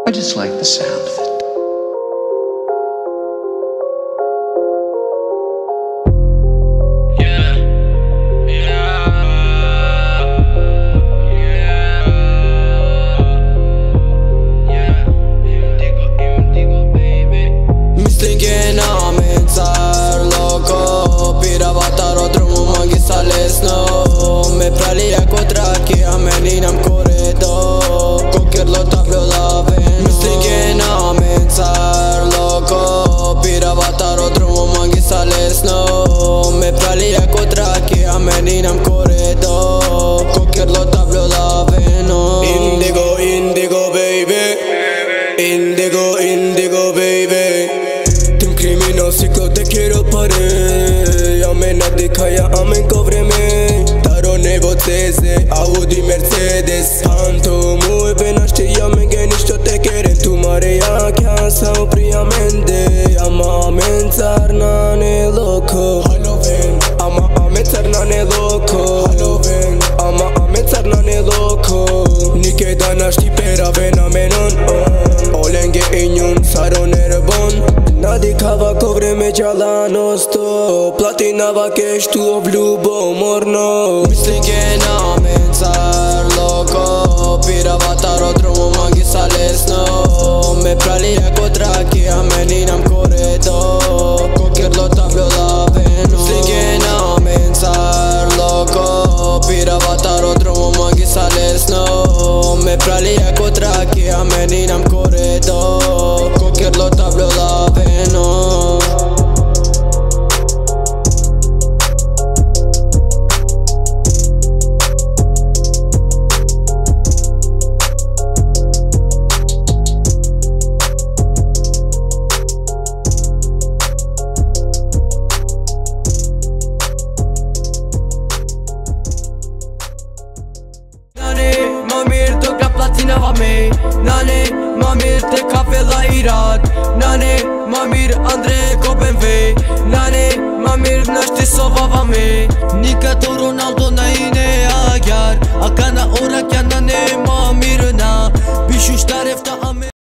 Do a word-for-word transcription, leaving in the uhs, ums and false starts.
I just like the sound of it. Me pralia kotraki, a meni nam corredor Cocker lo tablo la ven Mislinge na mencar loco Piravataro drumu mangi salesno Me pralia kotraki, a meni nam corredor Cocker lo tablo la veno Indigo, indigo baby Indigo, indigo baby Tim criminal psico te quiero pare Amen adikaya, amen covreme Nevoteze, Audi, Mercedes Tanto muy bine știam că nici toate quieren tu marea casa opriamente Ama amențar nane loco Halloween Ama amențar nane loco Halloween Ama amențar nane loco Nike dana ști pera vena menon Olenge inyun saroner bon Nadikava covreme ceala nosto Platinava cash tu oblubo morno Mislinge na mencar loco Piravataro drumu mangi salesno Me pralia kotraki, a meni nam corredor Cocker lo tablo la veno Mislinge na mencar loco Piravataro drumu mangi salesno Me pralia kotraki, a meni nam corredor Cocker lo tablo la veno Platina me, nane, mamir te kafe la irat Nane, mamir Andre Kopenve Nane, mamir nashti sova va me Nika to Ronaldo na ine agyar Akana ora kya nane mamir na Bishu shtarefta ame